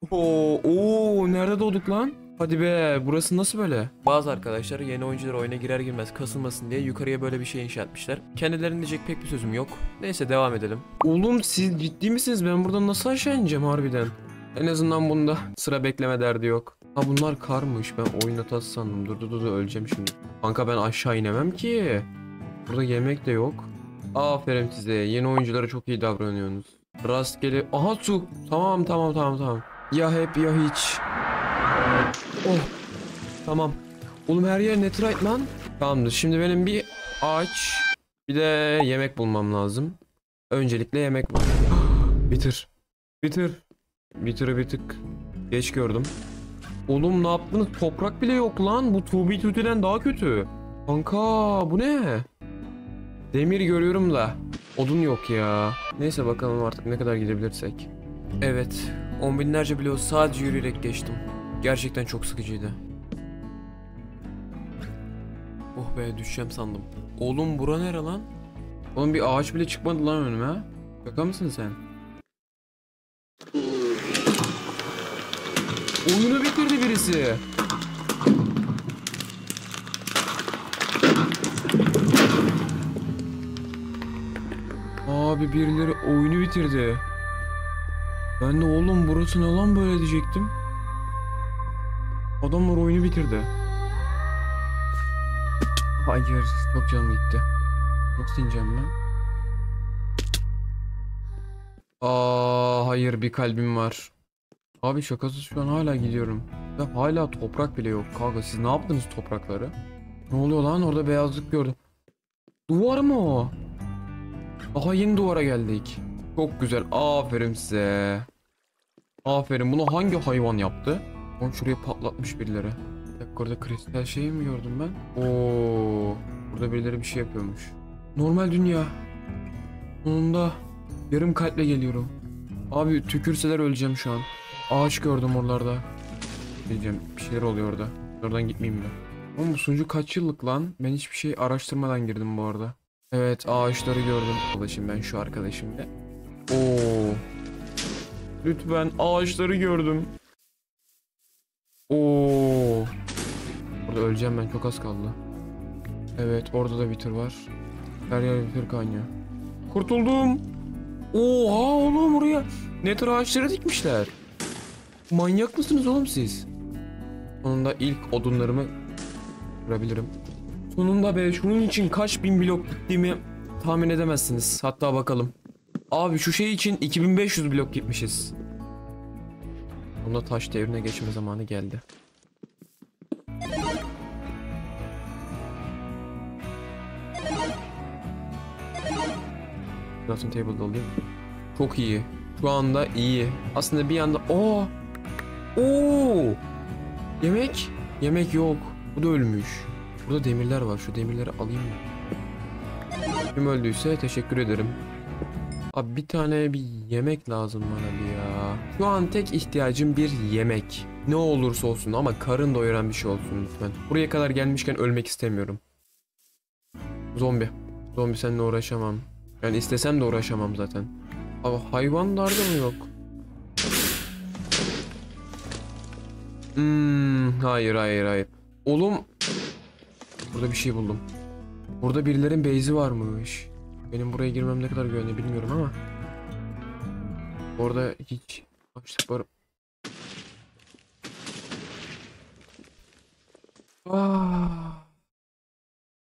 Nerede doğduk lan? Hadi be, burası nasıl böyle? Bazı arkadaşlar yeni oyuncular oyuna girer girmez kasılmasın diye yukarıya böyle bir şey inşa etmişler. Kendilerine diyecek pek bir sözüm yok. Neyse, devam edelim. Oğlum siz ciddi misiniz? Ben buradan nasıl aşağı ineceğim harbiden? En azından bunda sıra bekleme derdi yok. Ha, bunlar karmış. Ben oyun hatası sandım. Dur, öleceğim şimdi. Kanka ben aşağı inemem ki. Burada yemek de yok. Aferin size. Yeni oyunculara çok iyi davranıyorsunuz. Rastgele. Aha, su. Tamam. Ya hep ya hiç. Oh, tamam. Oğlum her yer netherite lan. Tamamdır. Şimdi benim bir ağaç, bir de yemek bulmam lazım. Öncelikle yemek bul. Bitir. Bitir'i bir tık geç gördüm. Oğlum ne yaptınız? Toprak bile yok lan. Bu 2B2'den daha kötü. Kanka bu ne? Demir görüyorum da odun yok ya. Neyse, bakalım artık ne kadar gidebilirsek. Evet, on binlerce bloğu sadece yürüyerek geçtim. Gerçekten çok sıkıcıydı. Oh be, düşeceğim sandım. Oğlum bura nere lan? Oğlum bir ağaç bile çıkmadı lan önüme. Şaka mısın sen? Oyunu bitirdi birisi. Abi birileri oyunu bitirdi. Ben de oğlum burası ne lan böyle diyecektim. Adamlar oyunu bitirdi. Hayır, çok canım gitti. Nasıl ineceğim ben? Hayır, bir kalbim var. Abi şakasız şu an hala gidiyorum. Ya hala toprak bile yok. Kanka siz ne yaptınız toprakları? Ne oluyor lan, orada beyazlık gördüm. Duvar mı o? Daha yeni duvara geldik. Çok güzel, aferin size. Aferin, bunu hangi hayvan yaptı? Onu şuraya patlatmış birileri. Bir dakika, orada kristal şey mi gördüm ben? Burada birileri bir şey yapıyormuş. Normal dünya. Sonunda yarım kalple geliyorum. Abi tükürseler öleceğim şu an. Ağaç gördüm oralarda. Diyeceğim, bir şeyler oluyor orada. Oradan gitmeyeyim ben. Oğlum bu sunucu kaç yıllık lan? Ben hiçbir şey araştırmadan girdim bu arada. Evet, ağaçları gördüm. Arkadaşım, ben şu arkadaşımla. Lütfen, ağaçları gördüm. Burada öleceğim ben, çok az kaldı. Evet, orada da bitir var. Her yer bitir kaynıyor. Kurtuldum. Oha oğlum, oraya nether ağaçları dikmişler. Manyak mısınız oğlum siz? Sonunda ilk odunlarımı kırabilirim. Sonunda be, şunun için kaç bin blok gittiğimi tahmin edemezsiniz. Hatta bakalım. Abi şu şey için 2500 blok gitmişiz. Bunda taş devrine geçme zamanı geldi. Crafting table alayım. Çok iyi. Şu anda iyi. Aslında bir anda yemek. Yemek yok. Bu da ölmüş. Burada demirler var. Şu demirleri alayım mı? Kim öldüyse teşekkür ederim. Abi bir tane bir yemek lazım bana bir ya. Şu an tek ihtiyacım bir yemek. Ne olursa olsun ama karın doyuran bir şey olsun lütfen. Buraya kadar gelmişken ölmek istemiyorum. Zombi. Zombi, seninle uğraşamam. Yani istesem de uğraşamam zaten. Abi hayvanlarda mı yok? Hayır. Oğlum. Burada bir şey buldum. Burada birilerin base'i varmış. Benim buraya girmem ne kadar güvenli bilmiyorum ama. Orada hiç açlık var.